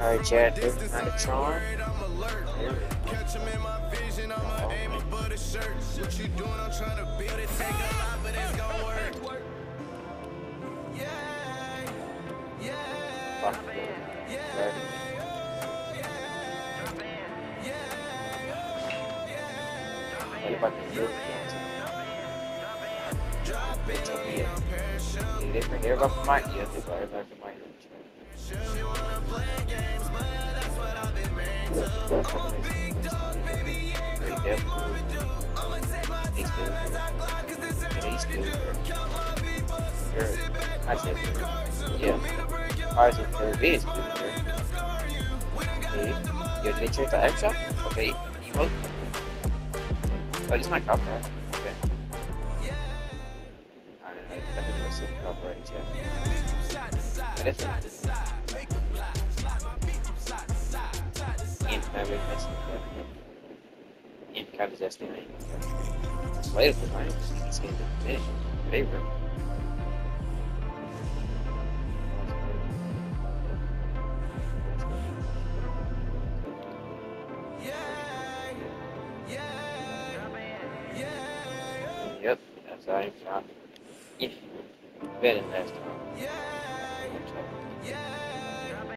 Alright, Chad, there's not a charm. Catch him in my vision, I'ma aim it for the shirt. What you doing? I'm trying to build it. Take a lot, but it's gonna work. Yeah, yeah, yeah, What about the new drop it on me, I'm parachute. They bring everybody from my ear. They bring everybody from my ear. Sure you wanna play games, but that's what I've been made to. I'm a big dog, baby, yeah, come get what we do. I'ma take my time as I glide, cause this ain't all we do. Count my people, sit back, I said, be cards. yeah. Me to break your Ours heart, is very big. scar you. We done got Okay. enough to mind. Did they check the extra? Okay. Emote. Oh, this might copy. Okay. I don't know. I think it's a copyright, yeah. But it's in having this. In kind of just doing it. Later for mine. It's getting the finish. Favorite. Yep, that's how I shot. Yeah, better than last time.